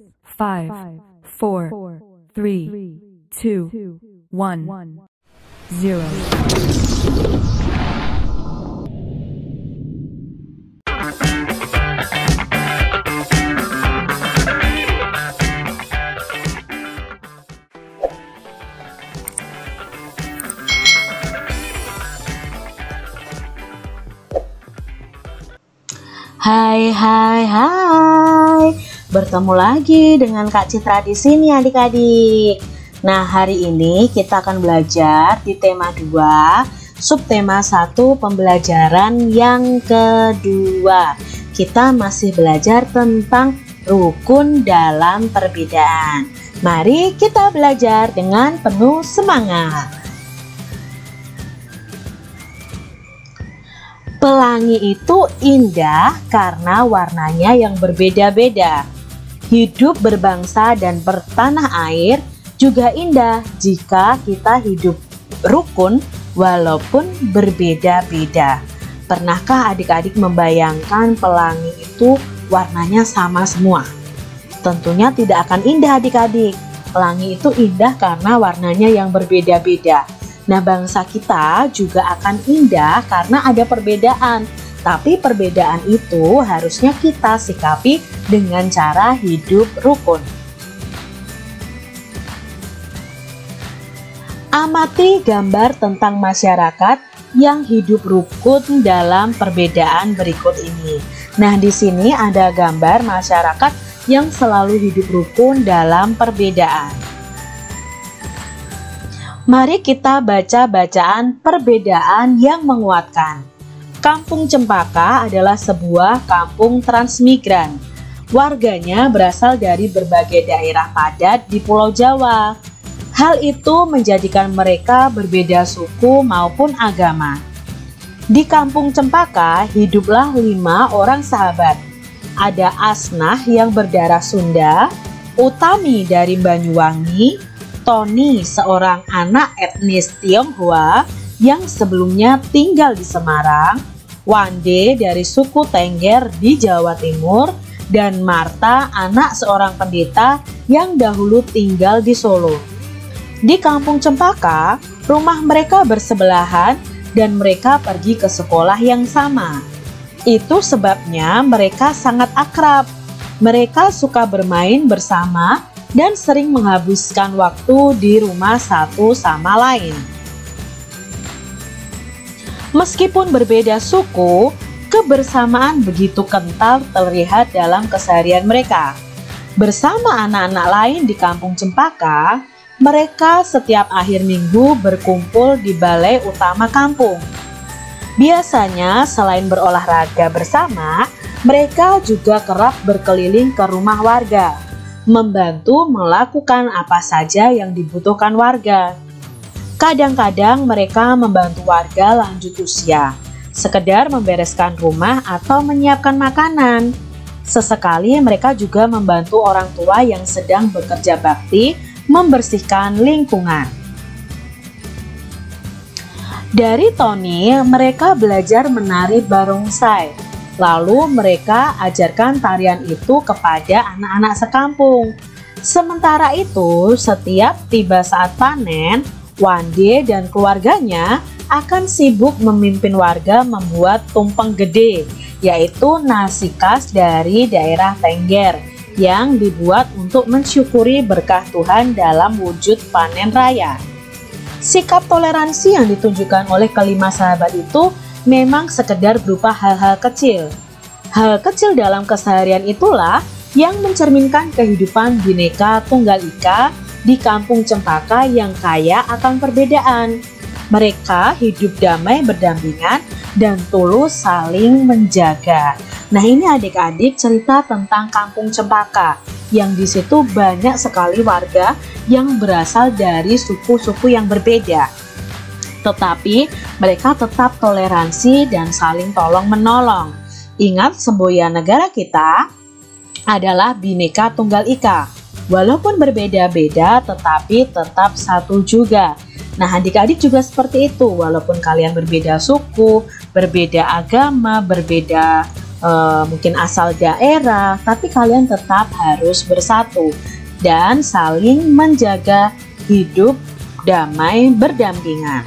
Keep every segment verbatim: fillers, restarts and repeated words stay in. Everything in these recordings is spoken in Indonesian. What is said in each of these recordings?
five, four, three, two, one, zero. Hai hai hai, bertemu lagi dengan Kak Citra di sini adik-adik. Nah, hari ini kita akan belajar di tema dua, subtema satu, pembelajaran yang kedua. Kita masih belajar tentang rukun dalam perbedaan. Mari kita belajar dengan penuh semangat. Pelangi itu indah karena warnanya yang berbeda-beda. Hidup berbangsa dan bertanah air juga indah jika kita hidup rukun walaupun berbeda-beda. Pernahkah adik-adik membayangkan pelangi itu warnanya sama semua? Tentunya tidak akan indah adik-adik. Pelangi itu indah karena warnanya yang berbeda-beda. Nah, bangsa kita juga akan indah karena ada perbedaan. Tapi perbedaan itu harusnya kita sikapi dengan cara hidup rukun. Amati gambar tentang masyarakat yang hidup rukun dalam perbedaan berikut ini. Nah, di sini ada gambar masyarakat yang selalu hidup rukun dalam perbedaan. Mari kita baca bacaan perbedaan yang menguatkan. Kampung Cempaka adalah sebuah kampung transmigran. Warganya berasal dari berbagai daerah padat di Pulau Jawa. Hal itu menjadikan mereka berbeda suku maupun agama. Di Kampung Cempaka hiduplah lima orang sahabat. Ada Asnah yang berdarah Sunda, Utami dari Banyuwangi, Tony, seorang anak etnis Tionghoa yang sebelumnya tinggal di Semarang, Wande dari suku Tengger di Jawa Timur, dan Marta, anak seorang pendeta yang dahulu tinggal di Solo. Di Kampung Cempaka, rumah mereka bersebelahan dan mereka pergi ke sekolah yang sama. Itu sebabnya mereka sangat akrab. Mereka suka bermain bersama dan sering menghabiskan waktu di rumah satu sama lain. Meskipun berbeda suku, kebersamaan begitu kental terlihat dalam keseharian mereka. Bersama anak-anak lain di Kampung Cempaka, mereka setiap akhir minggu berkumpul di balai utama kampung. Biasanya selain berolahraga bersama, mereka juga kerap berkeliling ke rumah warga, membantu melakukan apa saja yang dibutuhkan warga. Kadang-kadang mereka membantu warga lanjut usia, sekedar membereskan rumah atau menyiapkan makanan. Sesekali mereka juga membantu orang tua yang sedang bekerja bakti membersihkan lingkungan. Dari Tony, mereka belajar menari barongsai. Lalu mereka ajarkan tarian itu kepada anak-anak sekampung. Sementara itu, setiap tiba saat panen, Wande dan keluarganya akan sibuk memimpin warga membuat tumpeng gede, yaitu nasi khas dari daerah Tengger yang dibuat untuk mensyukuri berkah Tuhan dalam wujud panen raya. Sikap toleransi yang ditunjukkan oleh kelima sahabat itu memang sekedar berupa hal-hal kecil. Hal kecil dalam keseharian itulah yang mencerminkan kehidupan Bhinneka Tunggal Ika di Kampung Cempaka yang kaya akan perbedaan. Mereka hidup damai berdampingan dan tulus saling menjaga. Nah, ini adik-adik cerita tentang Kampung Cempaka yang di situ banyak sekali warga yang berasal dari suku-suku yang berbeda. Tetapi mereka tetap toleransi dan saling tolong-menolong. Ingat, semboyan negara kita adalah Bhinneka Tunggal Ika. Walaupun berbeda-beda, tetapi tetap satu juga. Nah, adik-adik juga seperti itu. Walaupun kalian berbeda suku, berbeda agama, berbeda uh, mungkin asal daerah, tapi kalian tetap harus bersatu dan saling menjaga hidup damai berdampingan.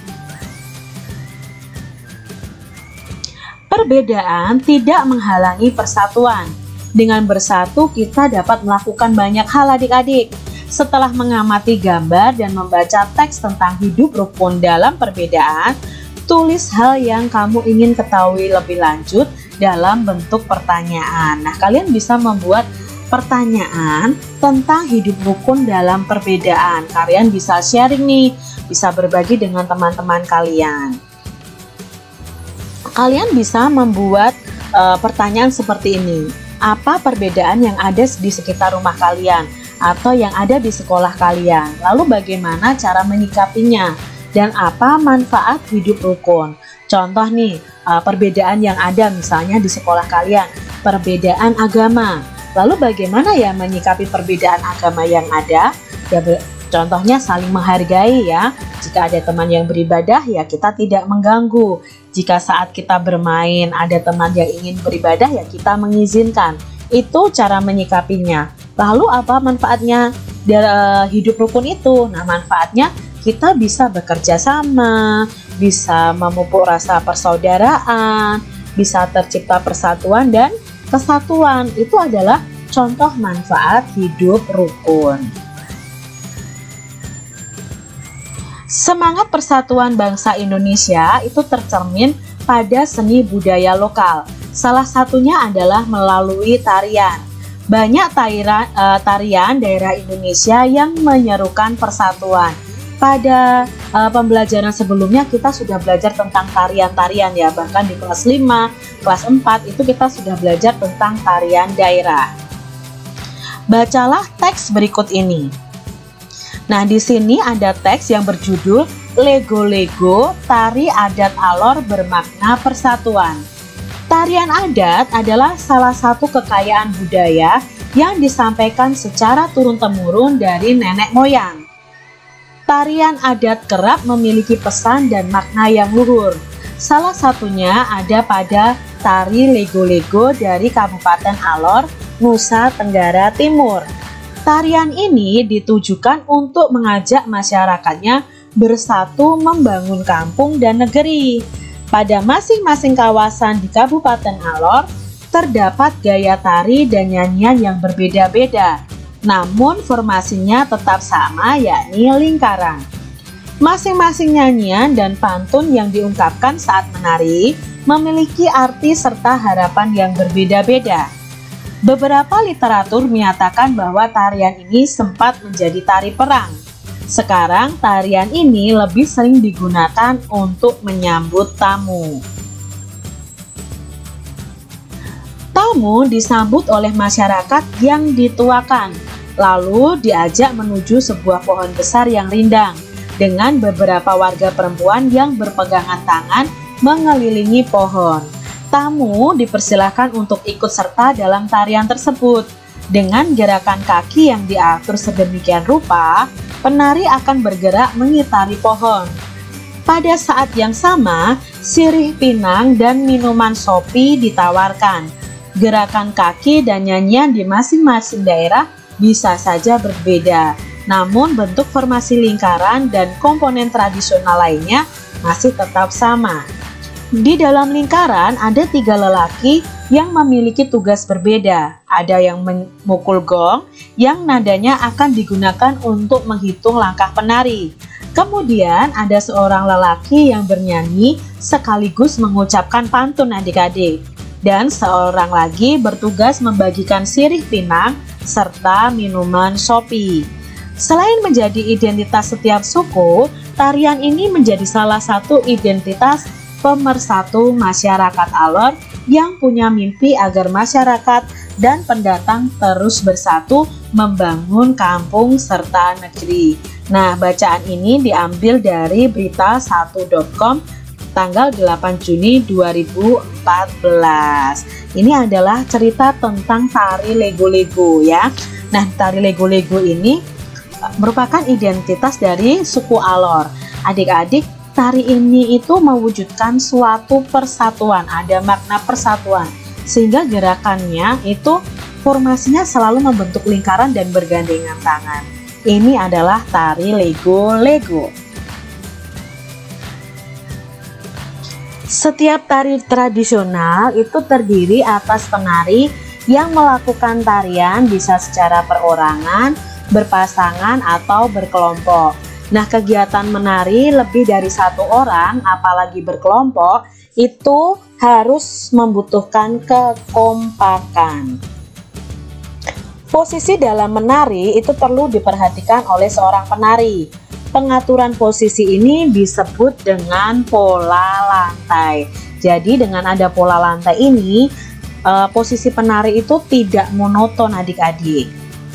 Perbedaan tidak menghalangi persatuan. Dengan bersatu kita dapat melakukan banyak hal adik-adik. Setelah mengamati gambar dan membaca teks tentang hidup rukun dalam perbedaan, tulis hal yang kamu ingin ketahui lebih lanjut dalam bentuk pertanyaan. Nah, kalian bisa membuat pertanyaan tentang hidup rukun dalam perbedaan. Kalian bisa sharing nih, bisa berbagi dengan teman-teman kalian. Kalian bisa membuat uh, pertanyaan seperti ini. Apa perbedaan yang ada di sekitar rumah kalian atau yang ada di sekolah kalian? Lalu bagaimana cara menyikapinya? Dan apa manfaat hidup rukun? Contoh nih, uh, perbedaan yang ada misalnya di sekolah kalian, perbedaan agama. Lalu bagaimana ya menyikapi perbedaan agama yang ada? Ya, contohnya saling menghargai ya. Jika ada teman yang beribadah ya kita tidak mengganggu. Jika saat kita bermain ada teman yang ingin beribadah ya kita mengizinkan. Itu cara menyikapinya. Lalu apa manfaatnya dari hidup rukun itu? Nah, manfaatnya kita bisa bekerja sama, bisa memupuk rasa persaudaraan, bisa tercipta persatuan dan kesatuan. Itu adalah contoh manfaat hidup rukun. Semangat persatuan bangsa Indonesia itu tercermin pada seni budaya lokal. Salah satunya adalah melalui tarian. Banyak tarian, uh, tarian daerah Indonesia yang menyerukan persatuan. Pada uh, pembelajaran sebelumnya kita sudah belajar tentang tarian-tarian ya. Bahkan di kelas lima, kelas empat itu kita sudah belajar tentang tarian daerah. Bacalah teks berikut ini. Nah, di sini ada teks yang berjudul Lego-Lego Tari Adat Alor Bermakna Persatuan. Tarian adat adalah salah satu kekayaan budaya yang disampaikan secara turun-temurun dari nenek moyang. Tarian adat kerap memiliki pesan dan makna yang luhur. Salah satunya ada pada tari Lego-Lego dari Kabupaten Alor, Nusa Tenggara Timur. Tarian ini ditujukan untuk mengajak masyarakatnya bersatu membangun kampung dan negeri. Pada masing-masing kawasan di Kabupaten Alor, terdapat gaya tari dan nyanyian yang berbeda-beda. Namun formasinya tetap sama, yakni lingkaran. Masing-masing nyanyian dan pantun yang diungkapkan saat menari memiliki arti serta harapan yang berbeda-beda. Beberapa literatur menyatakan bahwa tarian ini sempat menjadi tari perang. Sekarang tarian ini lebih sering digunakan untuk menyambut tamu. Tamu disambut oleh masyarakat yang dituakan, lalu diajak menuju sebuah pohon besar yang rindang dengan beberapa warga perempuan yang berpegangan tangan mengelilingi pohon. Tamu dipersilahkan untuk ikut serta dalam tarian tersebut. Dengan gerakan kaki yang diatur sedemikian rupa, penari akan bergerak mengitari pohon. Pada saat yang sama, sirih pinang dan minuman sopi ditawarkan. Gerakan kaki dan nyanyian di masing-masing daerah bisa saja berbeda, namun bentuk formasi lingkaran dan komponen tradisional lainnya masih tetap sama. Di dalam lingkaran ada tiga lelaki yang memiliki tugas berbeda. Ada yang memukul gong yang nadanya akan digunakan untuk menghitung langkah penari. Kemudian ada seorang lelaki yang bernyanyi sekaligus mengucapkan pantun adik-adik. Dan seorang lagi bertugas membagikan sirih pinang serta minuman sopi. Selain menjadi identitas setiap suku, tarian ini menjadi salah satu identitas pemersatu masyarakat Alor yang punya mimpi agar masyarakat dan pendatang terus bersatu membangun kampung serta negeri. Nah, bacaan ini diambil dari berita satu titik com tanggal delapan Juni dua ribu empat belas. Ini adalah cerita tentang tari Lego-Lego ya. Nah, tari Lego-Lego ini merupakan identitas dari suku Alor. Adik-adik, tari ini itu mewujudkan suatu persatuan, ada makna persatuan. sehingga gerakannya itu formasinya selalu membentuk lingkaran dan bergandengan tangan. Ini adalah tari lego-lego. Setiap tari tradisional itu terdiri atas penari yang melakukan tarian bisa secara perorangan, berpasangan, atau berkelompok. Nah, kegiatan menari lebih dari satu orang, apalagi berkelompok, itu harus membutuhkan kekompakan. Posisi dalam menari itu perlu diperhatikan oleh seorang penari. Pengaturan posisi ini disebut dengan pola lantai. Jadi dengan ada pola lantai ini, eh, posisi penari itu tidak monoton adik-adik.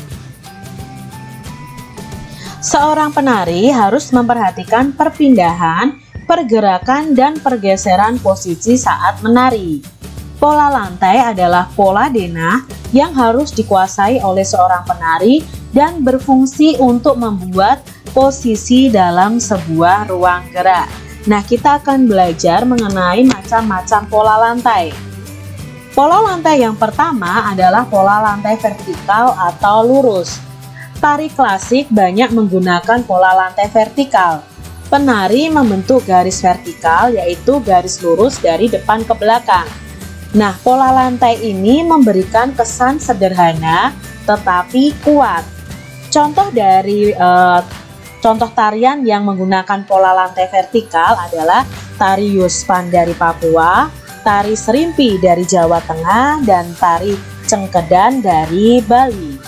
Seorang penari harus memperhatikan perpindahan, pergerakan, dan pergeseran posisi saat menari. Pola lantai adalah pola denah yang harus dikuasai oleh seorang penari dan berfungsi untuk membuat posisi dalam sebuah ruang gerak. Nah, kita akan belajar mengenai macam-macam pola lantai. Pola lantai yang pertama adalah pola lantai vertikal atau lurus. Tari klasik banyak menggunakan pola lantai vertikal. Penari membentuk garis vertikal, yaitu garis lurus dari depan ke belakang. Nah, pola lantai ini memberikan kesan sederhana tetapi kuat. Contoh dari eh, Contoh tarian yang menggunakan pola lantai vertikal adalah tari Yuspan dari Papua, tari Serimpi dari Jawa Tengah, dan tari Cengkedan dari Bali.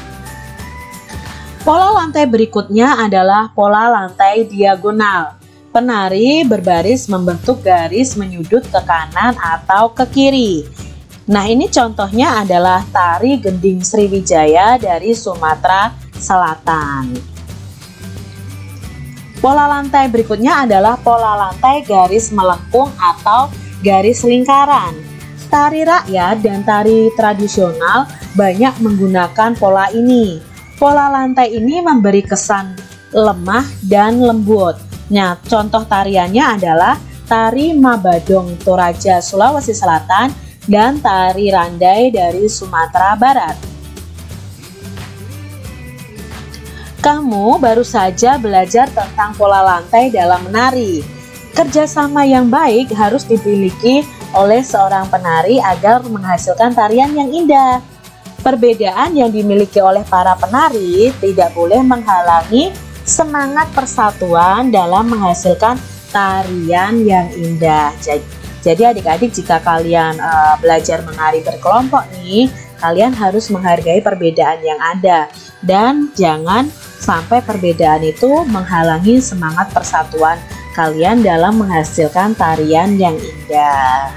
Pola lantai berikutnya adalah pola lantai diagonal. Penari berbaris membentuk garis menyudut ke kanan atau ke kiri. Nah, ini contohnya adalah tari Gending Sriwijaya dari Sumatera Selatan. Pola lantai berikutnya adalah pola lantai garis melengkung atau garis lingkaran. Tari rakyat dan tari tradisional banyak menggunakan pola ini. Pola lantai ini memberi kesan lemah dan lembut. Nah, contoh tariannya adalah tari Mabadong Toraja Sulawesi Selatan dan tari Randai dari Sumatera Barat. Kamu baru saja belajar tentang pola lantai dalam menari. Kerjasama yang baik harus dimiliki oleh seorang penari agar menghasilkan tarian yang indah. Perbedaan yang dimiliki oleh para penari tidak boleh menghalangi semangat persatuan dalam menghasilkan tarian yang indah. Jadi adik-adik, jika kalian uh, belajar menari berkelompok nih, kalian harus menghargai perbedaan yang ada dan jangan sampai perbedaan itu menghalangi semangat persatuan kalian dalam menghasilkan tarian yang indah.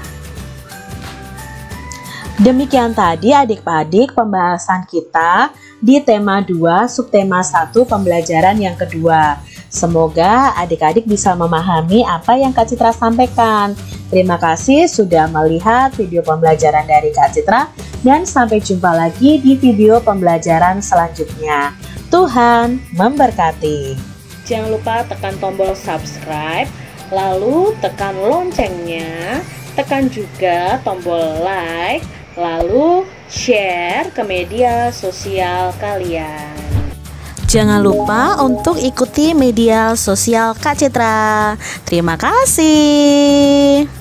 Demikian tadi adik-adik pembahasan kita di tema dua subtema satu pembelajaran yang kedua. Semoga adik-adik bisa memahami apa yang Kak Citra sampaikan. Terima kasih sudah melihat video pembelajaran dari Kak Citra dan sampai jumpa lagi di video pembelajaran selanjutnya. Tuhan memberkati. Jangan lupa tekan tombol subscribe, lalu tekan loncengnya, tekan juga tombol like, lalu share ke media sosial kalian. Jangan lupa untuk ikuti media sosial Kak Citra. Terima kasih.